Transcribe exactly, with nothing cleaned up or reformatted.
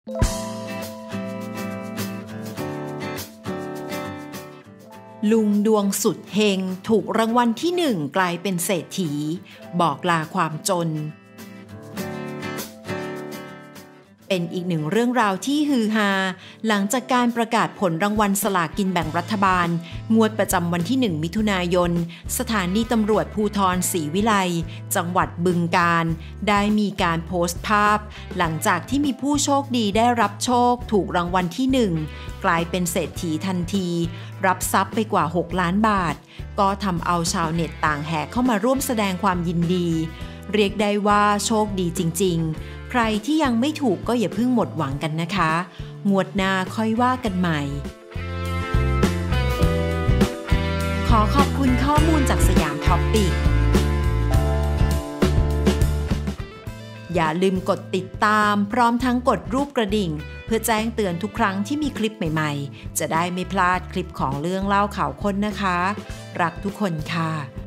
ลุงดวงสุดเฮงถูกรางวัลที่หนึ่งกลายเป็นเศรษฐีบอกลาความจนเป็นอีกหนึ่งเรื่องราวที่ฮือฮาหลังจากการประกาศผลรางวัลสลากกินแบ่งรัฐบาลงวดประจำวันที่หนึ่งมิถุนายนสถานีตำรวจภูธรศรีวิไลจังหวัดบึงกาฬได้มีการโพสต์ภาพหลังจากที่มีผู้โชคดีได้รับโชคถูกรางวัลที่หนึ่งกลายเป็นเศรษฐีทันทีรับทรัพย์ไปกว่าหกล้านบาทก็ทำเอาชาวเน็ตต่างแห่เข้ามาร่วมแสดงความยินดีเรียกได้ว่าโชคดีจริงๆใครที่ยังไม่ถูกก็อย่าเพิ่งหมดหวังกันนะคะงวดหน้าค่อยว่ากันใหม่ขอขอบคุณข้อมูลจากสยามท็อปปิกอย่าลืมกดติดตามพร้อมทั้งกดรูปกระดิ่งเพื่อแจ้งเตือนทุกครั้งที่มีคลิปใหม่ๆจะได้ไม่พลาดคลิปของเรื่องเล่าข่าวค้นนะคะรักทุกคนค่ะ